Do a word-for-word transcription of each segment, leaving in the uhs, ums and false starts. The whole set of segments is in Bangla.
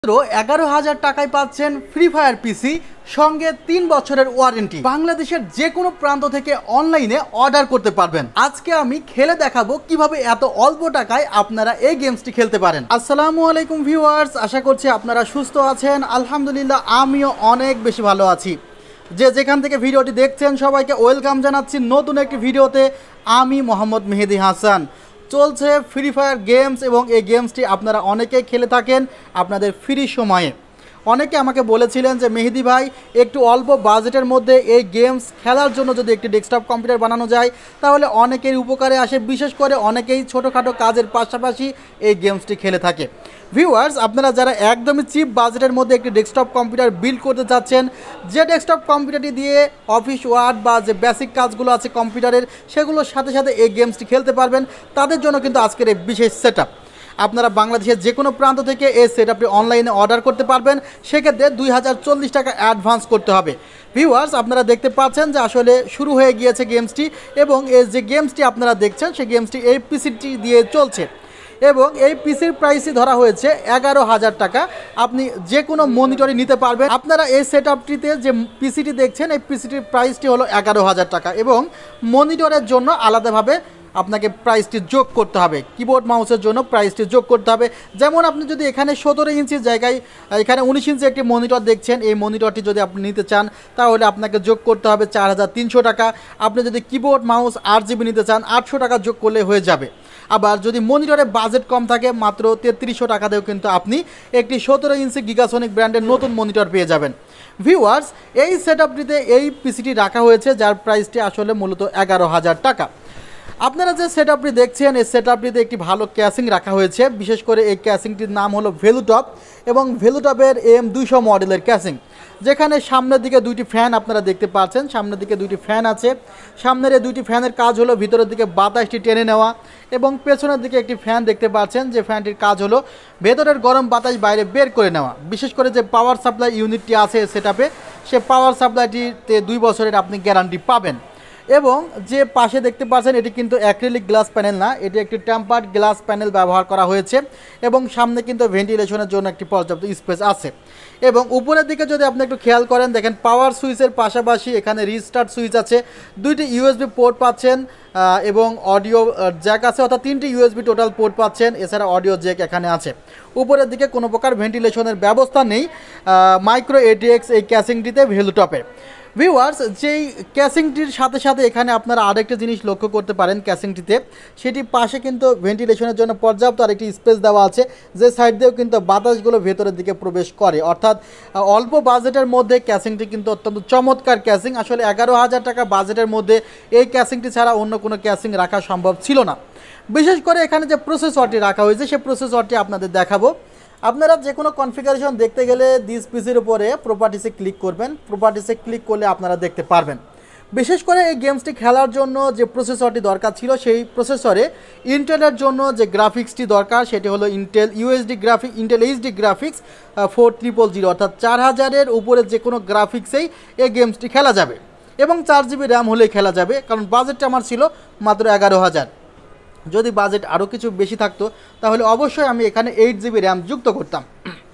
এগারো হাজার টাকায় পাচ্ছেন ফ্রি ফায়ার পিসি সঙ্গে তিন বছরের ওয়ারেন্টি। বাংলাদেশের যে কোনো প্রান্ত থেকে অনলাইনে অর্ডার করতে পারবেন। আজকে আমি খেলে দেখাবো কিভাবে এত অল্প টাকায় আপনারা এই গেমসটি খেলতে পারেন। আসসালামু আলাইকুম ভিউয়ার্স, আশা করছি আপনারা সুস্থ আছেন। আলহামদুলিল্লাহ আমিও অনেক বেশি ভালো আছি। যে যেখান থেকে ভিডিওটি দেখছেন সবাইকে ওয়েলকাম জানাচ্ছি নতুন একটি ভিডিওতে। আমি মোহাম্মদ মেহেদি হাসান। চলছে ফ্রি ফায়ার গেমস এবং এই গেমসটি আপনারা অনেকেই খেলে থাকেন আপনাদের ফ্রি সময়ে। অনেকে আমাকে বলেছিলেন যে মেহেদি ভাই একটু অল্প বাজেটের মধ্যে এই গেমস খেলার জন্য যদি একটি ডেস্কটপ কম্পিউটার বানানো যায় তাহলে অনেকের উপকারে আসে, বিশেষ করে অনেকেই ছোটোখাটো কাজের পাশাপাশি এই গেমসটি খেলে থাকে। ভিউয়ার্স, আপনারা যারা একদমই চিপ বাজেটের মধ্যে একটি ডেস্কটপ কম্পিউটার বিল্ড করতে চাচ্ছেন, যে ডেস্কটপ কম্পিউটারটি দিয়ে অফিস ওয়ার্ড বা যে বেসিক কাজগুলো আছে কম্পিউটারের সেগুলোর সাথে সাথে এই গেমসটি খেলতে পারবেন, তাদের জন্য কিন্তু আজকের এই বিশেষ সেট আপ। আপনারা বাংলাদেশের যে কোনো প্রান্ত থেকে এই সেট আপটি অনলাইনে অর্ডার করতে পারবেন। সেক্ষেত্রে দুই হাজার চল্লিশ টাকা অ্যাডভান্স করতে হবে। ভিউয়ার্স, আপনারা দেখতে পাচ্ছেন যে আসলে শুরু হয়ে গিয়েছে গেমসটি এবং এই যে গেমসটি আপনারা দেখছেন সেই গেমসটি এই পিসিটি দিয়ে চলছে এবং এই পিসির প্রাইসই ধরা হয়েছে এগারো হাজার টাকা। আপনি যে কোনো মনিটরই নিতে পারবেন। আপনারা এই সেট আপটিতে যে পিসিটি দেখছেন এই পিসিটির প্রাইসটি হলো এগারো হাজার টাকা এবং মনিটরের জন্য আলাদাভাবে আপনাকে প্রাইসটি যোগ করতে হবে। কিবোর্ড মাউসের জন্য প্রাইসটি যোগ করতে হবে। যেমন আপনি যদি এখানে সতেরো ইঞ্চির জায়গায় এখানে উনিশ ইঞ্চি একটি মনিটর দেখছেন, এই মনিটরটি যদি আপনি নিতে চান তাহলে আপনাকে যোগ করতে হবে চার হাজার তিনশো টাকা। আপনি যদি কিবোর্ড মাউস আট জিবি নিতে চান আটশো টাকা যোগ করলে হয়ে যাবে। আবার যদি মনিটরে বাজেট কম থাকে মাত্র তেত্রিশশো টাকাতেও কিন্তু আপনি একটি সতেরো ইঞ্চি গিগাসনিক ব্র্যান্ডের নতুন মনিটর পেয়ে যাবেন। ভিউয়ার্স, এই সেট আপটিতে এই পিসিটি রাখা হয়েছে যার প্রাইসটি আসলে মূলত এগারো হাজার টাকা। আপনারা যে সেট আপটি দেখছেন এই সেট আপটিতে একটি ভালো ক্যাসিং রাখা হয়েছে। বিশেষ করে এই ক্যাসিংটির নাম হলো ভেলুটপ এবং ভেলুটপের এম দুইশো মডেলের ক্যাসিং, যেখানে সামনের দিকে দুইটি ফ্যান আপনারা দেখতে পাচ্ছেন। সামনের দিকে দুইটি ফ্যান আছে। সামনের এই দুইটি ফ্যানের কাজ হলো ভিতরের দিকে বাতাসটি টেনে নেওয়া এবং পেছনের দিকে একটি ফ্যান দেখতে পাচ্ছেন যে ফ্যানটির কাজ হলো ভেতরের গরম বাতাস বাইরে বের করে নেওয়া। বিশেষ করে যে পাওয়ার সাপ্লাই ইউনিটটি আছে সেট আপে, সে পাওয়ার সাপ্লাইটিতে দুই বছরের আপনি গ্যারান্টি পাবেন। এবং যে পাশে দেখতে পাচ্ছেন এটি কিন্তু অ্যাক্রিলিক গ্লাস প্যানেল না, এটি একটি টেম্পার্ড গ্লাস প্যানেল ব্যবহার করা হয়েছে এবং সামনে কিন্তু ভেন্টিলেশনের জন্য একটি পর্যাপ্ত স্পেস আছে। এবং উপরের দিকে যদি আপনি একটু খেয়াল করেন দেখেন পাওয়ার সুইচের পাশাপাশি এখানে রিস্টার্ট সুইচ আছে, দুইটি ইউএসবি পোর্ট পাচ্ছেন এবং অডিও জ্যাক আছে, অর্থাৎ তিনটি ইউএসবি টোটাল পোর্ট পাচ্ছেন। এছাড়া অডিও জ্যাক এখানে আছে। উপরের দিকে কোনো প্রকার ভেন্টিলেশনের ব্যবস্থা নেই মাইক্রো এটিএক্স এই ক্যাসিংটিতে ভেলুটপে। ভিউয়ার্স, যেই ক্যাসিংটির সাথে সাথে এখানে আপনারা আরেকটা জিনিস লক্ষ্য করতে পারেন ক্যাসিংটিতে, সেটি পাশে কিন্তু ভেন্টিলেশনের জন্য পর্যাপ্ত আরেকটি স্পেস দেওয়া আছে, যে সাইড দিয়েও কিন্তু বাতাসগুলো ভেতরের দিকে প্রবেশ করে। অর্থাৎ অল্প বাজেটের মধ্যে ক্যাসিংটি কিন্তু অত্যন্ত চমৎকার ক্যাসিং। আসলে এগারো হাজার টাকা বাজেটের মধ্যে এই ক্যাসিংটি ছাড়া অন্য কোনো ক্যাসিং রাখা সম্ভব ছিল না। বিশেষ করে এখানে যে প্রসেসরটি রাখা হয়েছে সেই প্রসেসরটি আপনাদের দেখাবো। আপনারা যে কোনো কনফিগারেশন দেখতে গেলে দিস পিসির উপরে প্রপার্টিসে ক্লিক করবেন। প্রপার্টিসে ক্লিক করলে আপনারা দেখতে পারবেন। বিশেষ করে এই গেমসটি খেলার জন্য যে প্রসেসরটি দরকার ছিল সেই প্রসেসরে ইন্টেলের জন্য যে গ্রাফিক্সটি দরকার সেটি হলো Intel USD graphic Intel HD graphics four triple zero, অর্থাৎ চার হাজারের উপরে যে কোনো গ্রাফিক্সেই এই গেমসটি খেলা যাবে এবং চার জিবি র্যাম হলেই খেলা যাবে। কারণ বাজেটটা আমার ছিল মাত্র এগারো হাজার। যদি বাজেট আরও কিছু বেশি থাকতো তাহলে অবশ্যই আমি এখানে এইট জিবি র্যাম যুক্ত করতাম।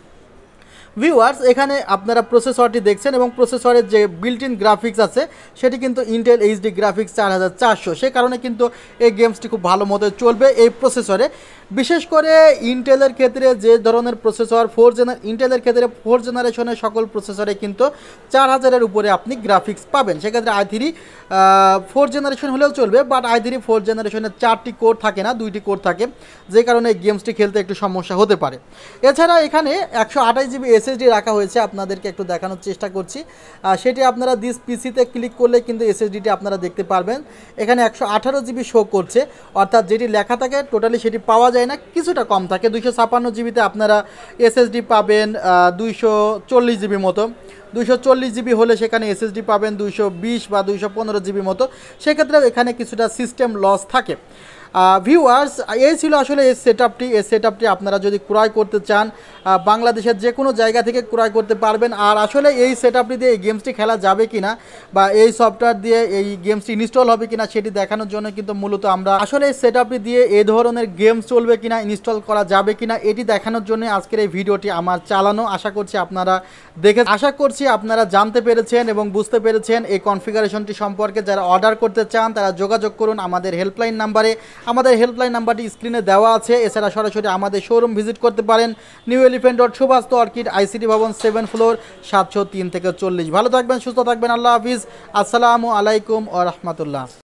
ভিউয়ার্স, এখানে আপনারা প্রসেসরটি দেখছেন এবং প্রসেসরের যে বিল্ট ইন গ্রাফিক্স আছে সেটি কিন্তু ইন্টেল এইচডি গ্রাফিক্স চার হাজার চারশো। সে কারণে কিন্তু এই গেমসটি খুব ভালো মতো চলবে এই প্রসেসরে। বিশেষ করে ইন্টেলের ক্ষেত্রে যে ধরনের প্রসেসর ফোর জেনার ইন্টেলের ক্ষেত্রে ফোর জেনারেশনের সকল প্রসেসরে কিন্তু চার হাজারের উপরে আপনি গ্রাফিক্স পাবেন। সেক্ষেত্রে আই থ্রি ফোর জেনারেশন হলেও চলবে, বাট আই থ্রি ফোর জেনারেশনের চারটি কোর থাকে না, দুইটি কোর থাকে, যে কারণে এই গেমসটি খেলতে একটু সমস্যা হতে পারে। এছাড়া এখানে একশো আঠাশ জিবি এসএসডি রাখা হয়েছে, আপনাদেরকে একটু দেখানোর চেষ্টা করছি। সেটি আপনারা দিস পিসিতে ক্লিক করলে কিন্তু এসএসডিটি আপনারা দেখতে পারবেন। এখানে একশো আঠারো জিবি শো করছে, অর্থাৎ যেটি লেখা থাকে টোটালি সেটি পাওয়া যায় না, কিছুটা কম থাকে। দুইশো ছাপান্ন জিবিতে আপনারা এসএসডি পাবেন দুইশো চল্লিশ জিবি মতো। দুইশো চল্লিশ জিবি হলে সেখানে এসএসডি পাবেন দুইশো বিশ বা দুইশো পনেরো জিবি মতো। সেক্ষেত্রে এখানে কিছুটা সিস্টেম লস থাকে। ভিউয়ার্স, এই ছিল আসলে এই সেট আপটি এই সেট আপটি আপনারা যদি ক্রয় করতে চান বাংলাদেশের যে কোনো জায়গা থেকে ক্রয় করতে পারবেন। আর আসলে এই সেট আপটি দিয়ে এই গেমসটি খেলা যাবে কিনা বা এই সফটওয়্যার দিয়ে এই গেমসটি ইনস্টল হবে কিনা সেটি দেখানোর জন্য কিন্তু মূলত আমরা আসলে এই সেট আপটি দিয়ে এই ধরনের গেম চলবে কিনা, ইনস্টল করা যাবে কিনা এটি দেখানোর জন্য আজকের এই ভিডিওটি আমার চালানো। আশা করছি আপনারা দেখে আশা করছি আপনারা জানতে পেরেছেন এবং বুঝতে পেরেছেন এই কনফিগারেশনটি সম্পর্কে। যারা অর্ডার করতে চান তারা যোগাযোগ করুন আমাদের হেল্পলাইন নাম্বারে। আমাদের হেল্পলাইন নাম্বারটি স্ক্রিনে দেওয়া আছে। এছাড়া সরাসরি আমাদের শোরুম ভিজিট করতে পারেন, new elephant road, Subhash orchid, ICT Bhaban, seven floor, সাতশো তিন থেকে চল্লিশ। ভালো থাকবেন, সুস্থ থাকবেন, আল্লাহ হাফিজ, আসসালামু আলাইকুম ওয়া রাহমাতুল্লাহ।